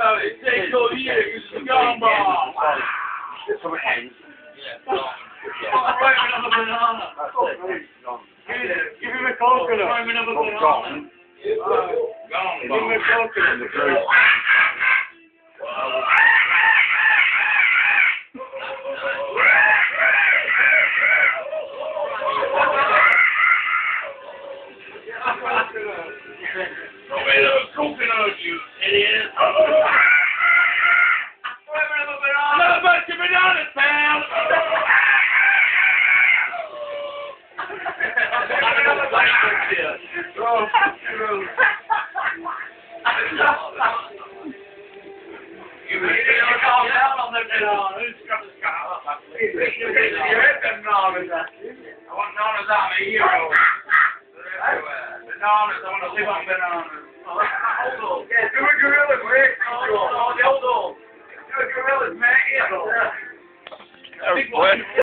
about it. Take all year, it's a gumball. Get some ends. Wait another banana. Give him a coconut. Wait another banana. Give him a coconut. Coconut, you idiot. Another bunch of bananas, pal. Another bunch of shit. Oh, You need to calm down on the bananas. You hit them bananas. I want bananas on a hero. Bananas, I want to live on bananas. yeah, do a gorilla, quick. Hold on. Do a gorilla, man. That was